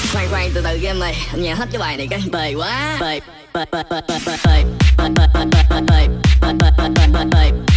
Khoan khoan từ từ game này, anh nghe hết cái bài này cái bề quá. Bề bề bề bề bề bề bề bề